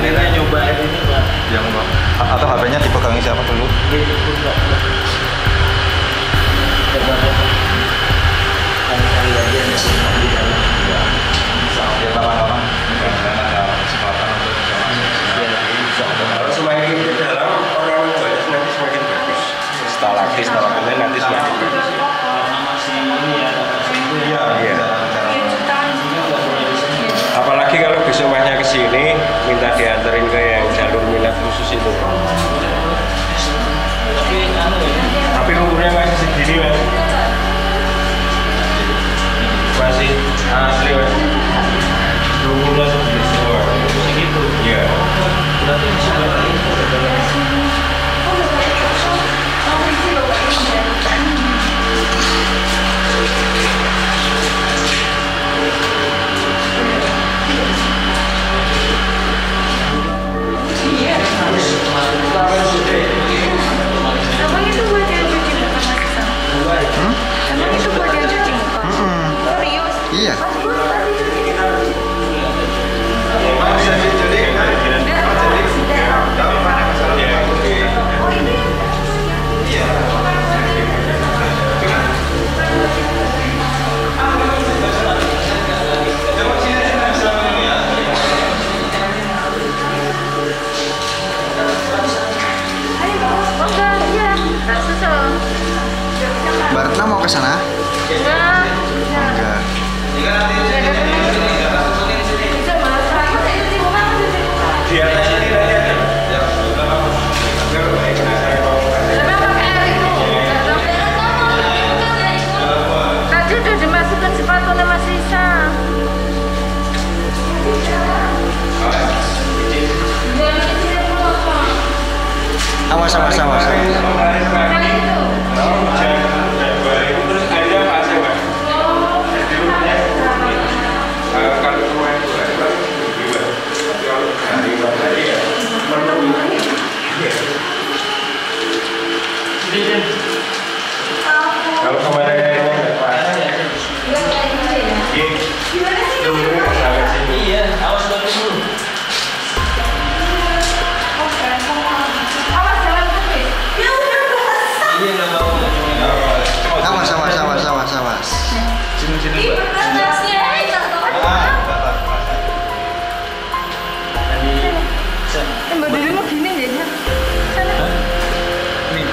akhirnya nyobain ini Pak. Yang atau HP-nya dipegangi siapa dulu? Coba kali aja ada semua di dalam. Ya. Sampai lama-lama mudah-mudahan ada kesempatan untuk bisa. Kalau semakin ke dalam orang banyak nanti semakin bagus. Setelah lagi nanti semakin bagus. Karena masih ini ya, Iya. Apalagi kalau besok mahnya ke sini, minta dianterin ke yang jalur minat khusus itu. tapi anu ya. Tapi umurnya masih segini mas. Masih asli mas. 2 bulan Segitu. Iya. Berarti masih berapa itu? Emang itu buat yang cuci muka Mas Isam? Emang itu buat yang cuci muka? Serius? Iya. Mbak Retna mau ke sana? Enggak. Dia Tadi udah dimasukin sepatunya Mas Isam. Awas. Terus airnya pasang mas. Kalau semua itu kalau kemarin nggak pasang ya. Iya, awas bantu dulu. Iya nggak mau. Awas. Sini Mbak. Mbak Dede mau gini aja. Sana. Nih.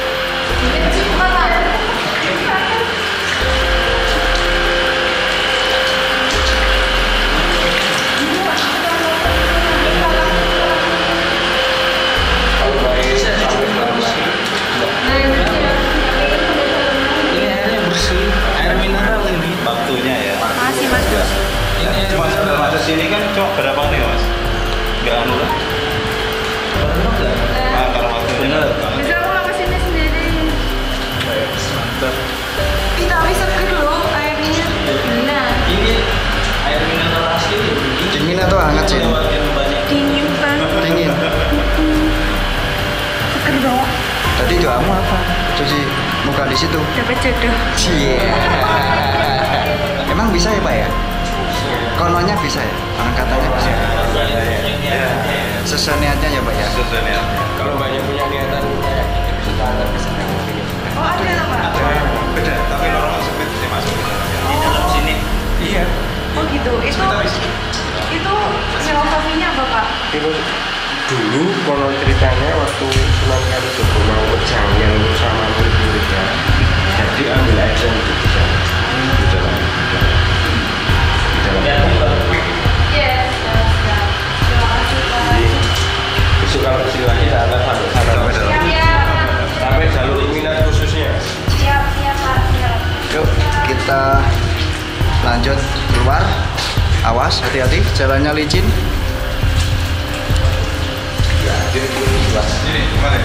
Ini airnya bersih, air mineral ini. Waktunya ya. Masih Mas. Ini air Cuma mineral. masuk sini kan cuma berapa menit mas? Nggak anu lah. Bener nggak? Nah, kalau waktunya Bener. banget. Bisa aku mau kesini sendiri. Mantap. Tapi seger loh airnya. Nah, Ini air mineral asli. Dingin atau hangat sih? Lewatin banyak. dingin banget. Dingin. Seger banget. Tadi doamu apa? Cuci muka di situ. Dapat jodoh. Iya. Emang bisa ya Pak ya? Kononnya bisa ya? Angkatannya bisa ya? Sesuai niatnya ya Pak ya? Sesuai niatnya. Kalau banyak punya niatan kayak bisa antar ke sana. Oh ada ya Pak? Beda, tapi normal sempit bisa masuk ke dalam. Di dalam sini. Iya. Oh gitu. Itu filosofinya apa Pak? Itu dulu konon ceritanya waktu Sunan Kalijogo mau pejang yang sama murid-muridnya, jadi ambil air yang di sana, di dalam. Ya, Yes. Terima kasih Pak. Jadi besok kalau kesini lagi tak antar sampai sana. Siap. Sampai jalur minat khususnya. Siap Pak. Siap. Yuk kita lanjut keluar. Awas, hati-hati, jalannya licin. Ini gimana?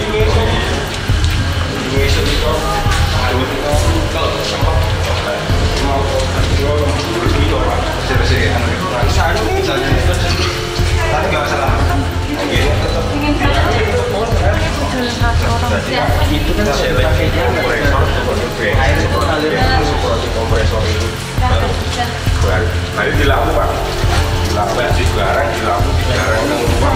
Tapi nggak usah lama. itu kan pakainya kompresor air itu alirnya kompresor itu baru dilaku pak, dilaku digarang digarang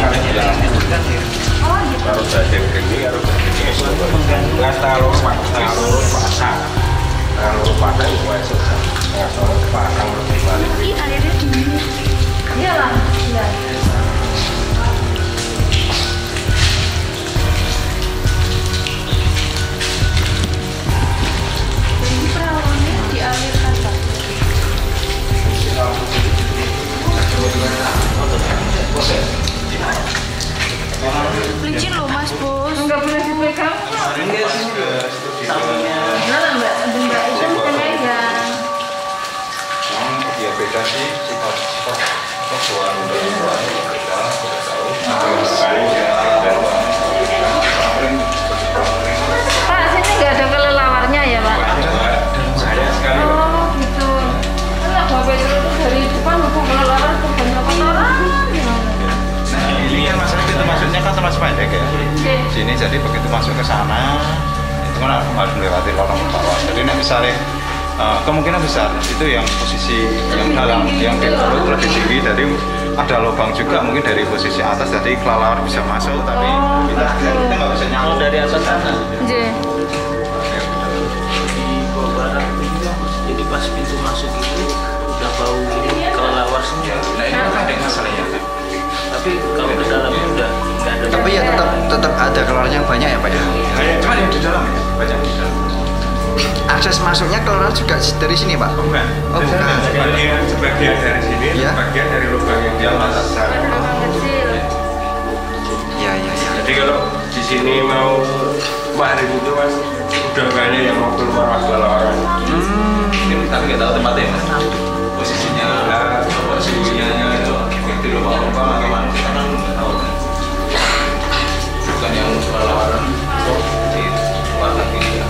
Licin loh Mas Bos. Enggak boleh dipegang. Sampingnya. Mbak itu bisa megang. Ya beda sih sifat persoalan dari kita sudah tahu. Pak, sini nggak ada kelelawarnya ya Pak? Oh gitu. Kan Bapak Petro itu dari depan hubung kelelawar ke banyak kotoran. Ini kan masalah pintu masuknya kan termasuk pendek ya. Sini jadi begitu masuk ke sana itu kan harus melewati lorong bawah. Jadi misalnya kemungkinan besar itu yang posisi yang dalam yang di perut lebih tinggi, jadi ada lubang juga mungkin dari posisi atas, jadi kelelawar bisa masuk tapi kita nggak bisa nyamuk dari atas sana. Iya. Di bawah barat itu, jadi pas pintu masuk itu udah bau kelelawar semua. Nah ini kan ada masalahnya. Tapi kalau ke dalamnya udah nggak ada. Tapi ya tetap ada kelelawar yang banyak ya Pak ya. Cuma yang di dalam ya banyak di dalam. Akses masuknya kelelawar juga dari sini Pak? Bukan. Oh bukan. Sebagian dari sini, Ya. sebagian dari lubang yang di atas sana. Lubang kecil. Ya. Jadi kalau di sini mau maghrib itu Mas, udah banyak yang mau keluar kelelawar. Ini tapi nggak tahu tempatnya Mas. Posisinya, posisinya itu di lubang-lubang atau mana kita kan nggak tahu. Bukan yang kelelawaran di luar lagi ya.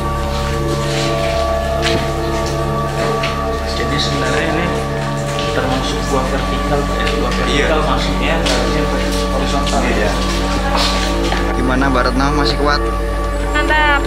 Jadi sebenarnya ini termasuk buah vertikal, Pak ya. Buah vertikal masuknya harusnya horizontal. Iya. Gimana Mbak Retno, masih kuat? Mantap.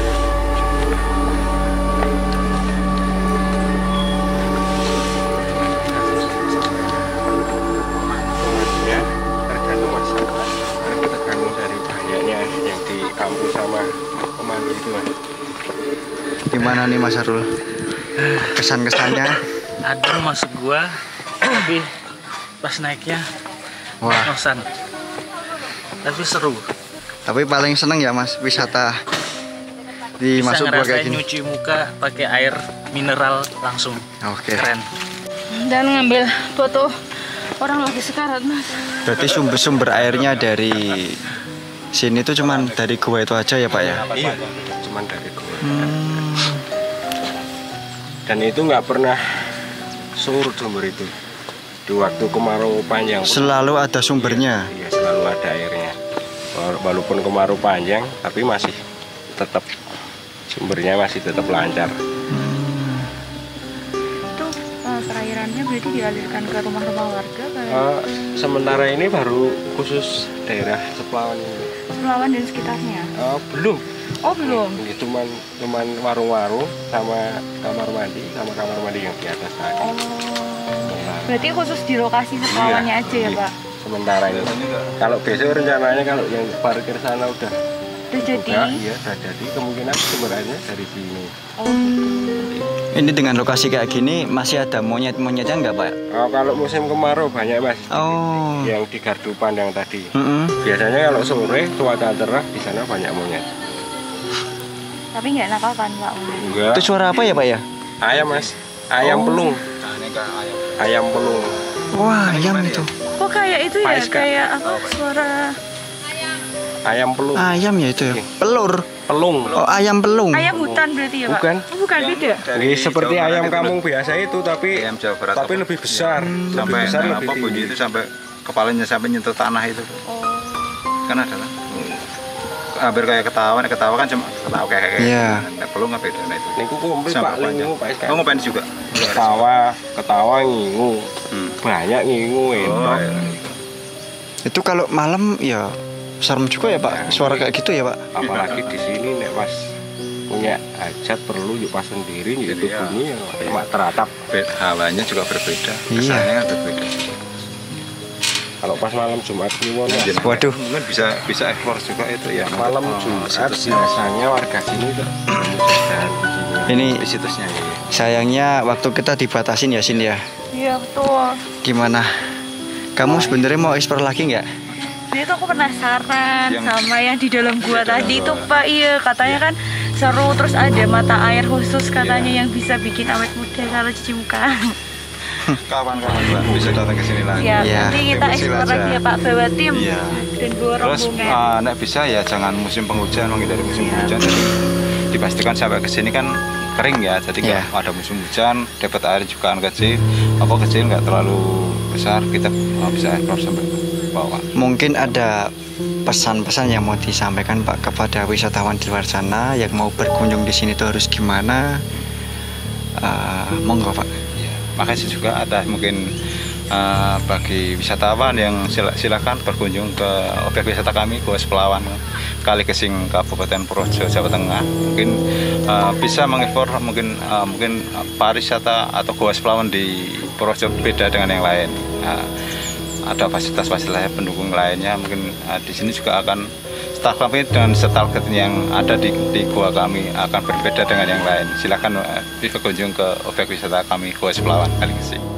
Ya, tergantung masyarakat, tergantung dari banyaknya yang di kampung sama pemandu itu Mas. Gimana nih Mas Arul? Kesan-kesannya? Ada masuk gua, tapi pas naiknya Wah, ngos-ngosan. Tapi seru. tapi paling seneng ya Mas wisata di Bisa masuk gua kayak ngerasain gini. nyuci muka pakai air mineral langsung. Oke. Keren. Dan ngambil foto orang lagi sekarat Mas. Berarti sumber airnya dari sini tuh cuman dari gua itu aja ya Pak ya? Iya, cuman dari gua. Dan itu nggak pernah surut sumber itu. Di waktu kemarau panjang pun, Selalu ada sumbernya. iya, selalu ada airnya. Walaupun kemarau panjang, tapi masih tetap sumbernya masih tetap lancar. Itu perairannya berarti dialirkan ke rumah-rumah warga kayak Sementara ini baru khusus daerah Seplawan ini. Sulawan dan sekitarnya. Belum. Oh belum. Ini cuman warung-warung sama kamar mandi yang di atas tadi. Oh. Berarti khusus di lokasi Sulawannya aja ya iya. Pak? Sementara ini. Kalau besok rencananya kalau yang parkir sana udah Jadi. iya udah jadi, kemungkinan sumbernya dari sini. Oh gitu. Ini dengan lokasi kayak gini masih ada monyet-monyetnya nggak Pak? Kalau musim kemarau banyak Mas. Oh. Yang di gardu pandang tadi. Mm-mm. Biasanya kalau sore cuaca cerah di sana banyak monyet. Tapi nggak nakal kan Pak? Enggak. Itu suara apa ya Pak ya? Ayam Mas. Ayam Oh. pelung. Ayam pelung. Wah, ayam itu. Kok kayak itu ya? Pais, Kak. Kayak apa? Suara Ayam pelung. Ayam ya itu ya? Iya. Pelur. Pelung. Oh, ayam pelung. ayam hutan berarti ya Pak? Bukan. Oh, bukan beda. Ini seperti ayam kampung biasa itu, tapi Ayam Jawa Barat tapi apa? lebih besar. Lebih Sampai besar, lebih apa bunyi tinggi. itu sampai kepalanya sampai nyentuh tanah itu. Oh. Kan ada kan? Hampir kayak ketawa kan cuma ketawa kayak Iya. Nek pelung apa itu? Nah itu. Niku komplit Sampai Pak panjang. Lingu Pak Iska. Oh, ngopens juga. Ketawa ngingu. Hmm. Banyak ngingu Oh, enak. iya. Itu kalau malam ya serem juga ya Pak, suara kayak gitu ya Pak. Apalagi di sini nek pas punya hajat perlu yuk pas sendiri yuk itu Iya. bunyi ya cuma teratap. Hawanya juga berbeda. Iya. Kesannya kan berbeda. Kalau pas malam Jumat kliwon ya. Jadi, Waduh. mungkin bisa explore juga itu ya. Malam Oh, Jumat situsnya. biasanya warga sini tuh dan Ini Di situsnya ya. sayangnya waktu kita dibatasin ya Sin ya. Iya betul. Gimana? Kamu sebenarnya mau explore lagi nggak? Jadi tuh aku penasaran Yang- sama yang di dalam gua Di dalam tadi gua. itu Pak. Iya katanya kan seru, terus ada mata air khusus katanya yang bisa bikin awet muda kalau cuci muka. kawan-kawan bisa datang ke sini lagi. Ya, Iya. nanti kita Tim kecil explore aja. lagi ya Pak, bawa tim Iya. dan bawa Terus rombongan. nek bisa ya jangan musim penghujan, menghindari musim hujan. Jadi dipastikan sampai ke sini kan kering ya, jadi nggak ada musim hujan, dapat air juga kan kecil, nggak terlalu besar, kita bisa explore sampai bawah. Mungkin ada pesan-pesan yang mau disampaikan Pak kepada wisatawan di luar sana yang mau berkunjung di sini tuh harus gimana? Monggo Pak. Makasih juga ada mungkin bagi wisatawan yang silakan berkunjung ke objek wisata kami Goa Splawan Kali Kesing Kabupaten Projo Jawa Tengah. Mungkin bisa mengekspor mungkin pariwisata atau Goa Splawan di Projo beda dengan yang lain. Ada fasilitas-fasilitas pendukung lainnya, mungkin di sini juga akan staf kami dan target yang ada di goa kami akan berbeda dengan yang lain. Silakan berkunjung ke objek wisata kami Goa Splawan Kali Kesing.